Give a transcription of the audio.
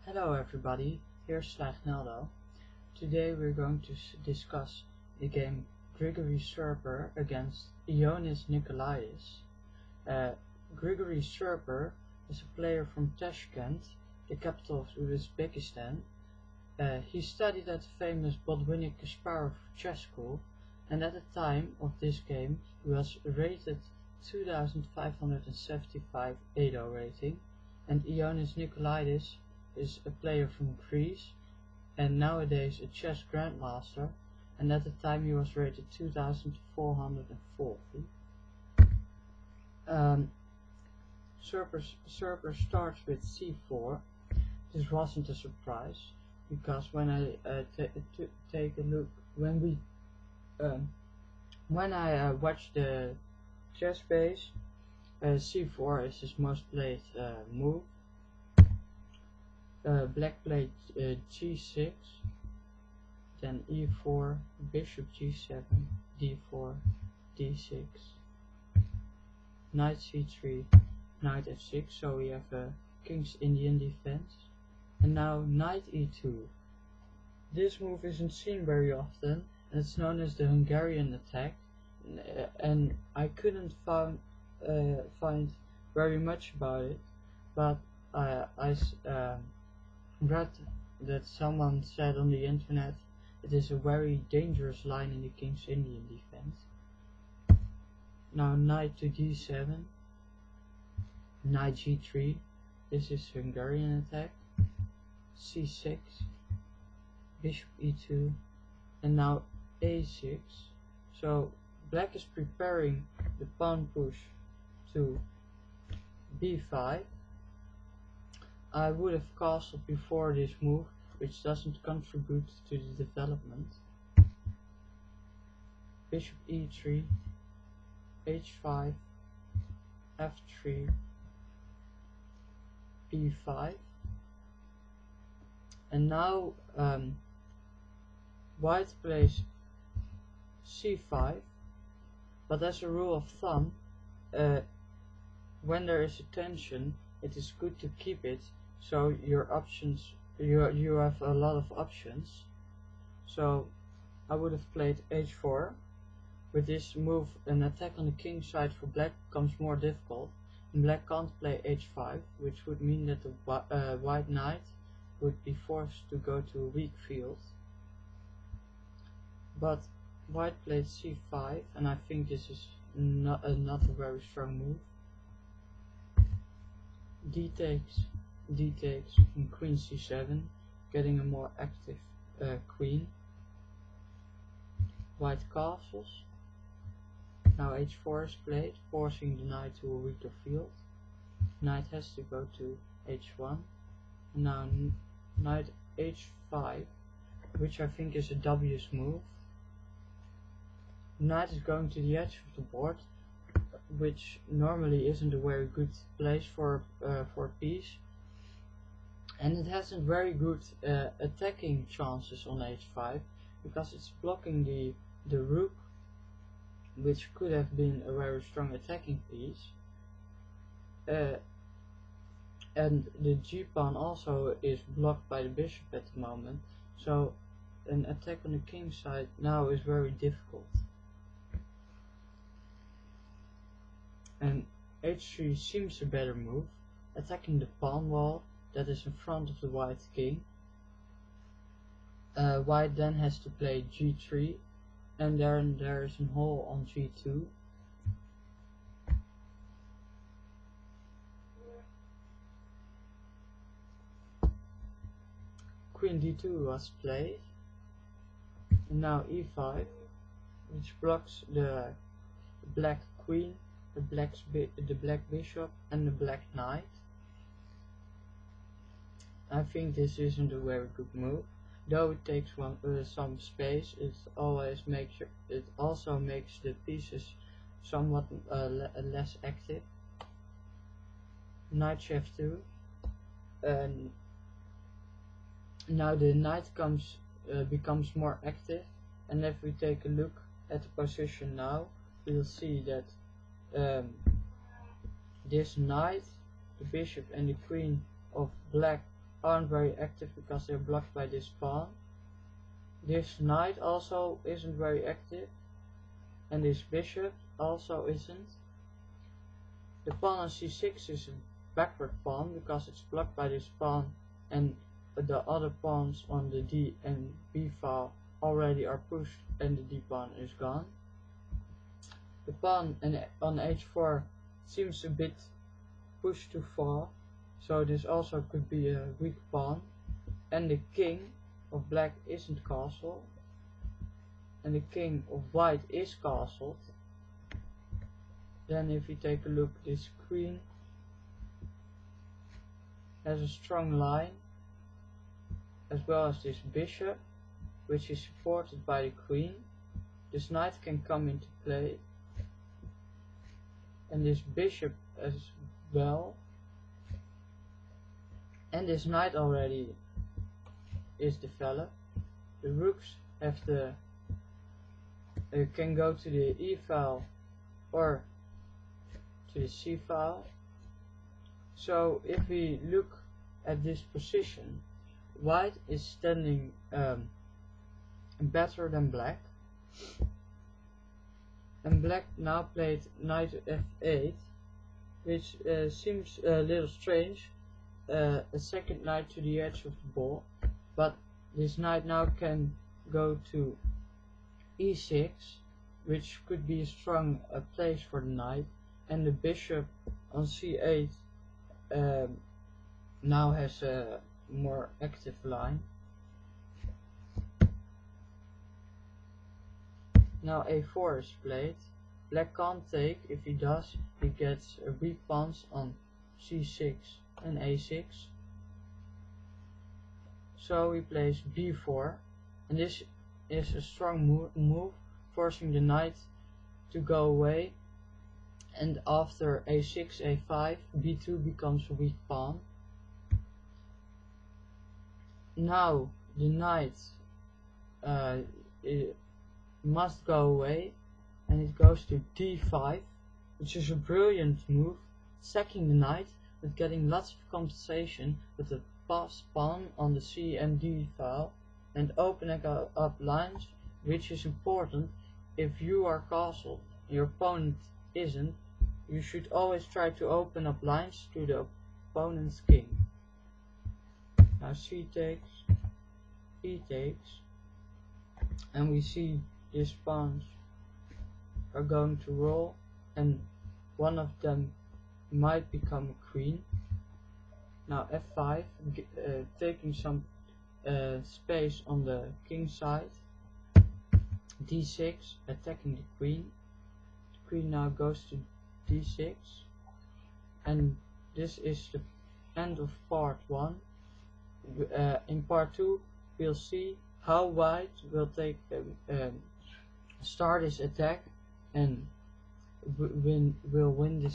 Hello everybody, here's Slagneldo. Today we're going to discuss the game Grigory Serper against Ionis Nikolaidis. Grigory Serper is a player from Tashkent, the capital of Uzbekistan. He studied at the famous Botvinnik Kasparov chess school, and at the time of this game he was rated 2575 ADO rating, and Ionis Nikolaidis is a player from Greece and nowadays a chess grandmaster, and at the time he was rated 2440. Serper starts with c4. This wasn't a surprise because when I take a look, when I watch the chess base, c4 is his most played move. Black played g6, then e4, bishop g7, d4, d6, knight c3, knight f6, so we have a King's Indian defense, and now knight e2. This move isn't seen very often, and it's known as the Hungarian attack, and I couldn't find very much about it, but I read that someone said on the internet it is a very dangerous line in the King's Indian defense. Now knight to d7, knight g3, this is Hungarian attack, c6, bishop e2, and now a6. So black is preparing the pawn push to b5. I would have castled before this move, which doesn't contribute to the development. Bishop e3, h5, f3, b5, and now white plays c5, but as a rule of thumb, when there is a tension, it is good to keep it, so your options, you have a lot of options. So I would have played h4. With this move, an attack on the king side for black becomes more difficult, and black can't play h5, which would mean that the white knight would be forced to go to a weak field. But white played c5, and I think this is not a very strong move. d takes, and queen c7, getting a more active queen. White castles. Now h4 is played, forcing the knight to a weaker field. Knight has to go to h1. Now knight h5, which I think is a dubious move. Knight is going to the edge of the board, which normally isn't a very good place for a piece, and it hasn't very good attacking chances on h5 because it's blocking the rook, which could have been a very strong attacking piece, and the g-pawn also is blocked by the bishop at the moment, so an attack on the king side now is very difficult. And h3 seems a better move, attacking the pawn wall that is in front of the white king. White then has to play g3, and then there is a hole on g2. Queen d2 was played, and now e5, which blocks the black queen, the black bishop, and the black knight. I think this isn't a very good move, though it takes some space. It also makes the pieces somewhat less active. Knight f2, and now the knight becomes more active, and if we take a look at the position now, we'll see that this knight, the bishop and the queen of black aren't very active because they're blocked by this pawn. This knight also isn't very active, and this bishop also isn't. The pawn on c6 is a backward pawn because it's blocked by this pawn, and the other pawns on the d and b file already are pushed and the d pawn is gone. The pawn on h4 seems a bit pushed too far, so this also could be a weak pawn. And the king of black isn't castled, and the king of white is castled. Then if you take a look, this queen has a strong line, as well as this bishop, which is supported by the queen. This knight can come into play, and this bishop as well, and this knight already is developed. The rooks have can go to the e file or to the c file. So if we look at this position, white is standing better than black, and black now played knight to f8, which seems a little strange, a second knight to the edge of the ball, but this knight now can go to e6, which could be a strong place for the knight, and the bishop on c8 now has a more active line. Now a4 is played. Black can't take. If he does, he gets weak pawns on c6 and a6. So he plays b4, and this is a strong move, forcing the knight to go away. And after a6, a5, b2 becomes a weak pawn. Now the knight must go away, and it goes to d5, which is a brilliant move, sacking the knight but getting lots of compensation with the passed pawn on the c and d file, and opening up lines, which is important. If you are castled and your opponent isn't, you should always try to open up lines to the opponent's king. Now c takes, e takes, and we see these pawns are going to roll, and one of them might become a queen. Now f5, taking some space on the king side. d6, attacking the queen. The queen now goes to d6, and this is the end of part 1. In part 2 we'll see how white will start his attack and will win this